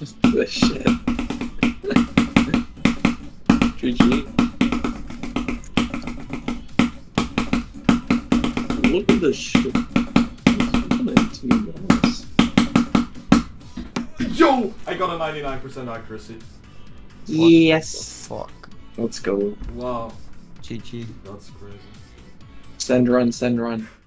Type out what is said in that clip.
This shit. GG. Look at this shit. Yo! I got a 99% accuracy. Yes. Fuck. Let's go. Wow. GG. That's crazy. Send run, send run.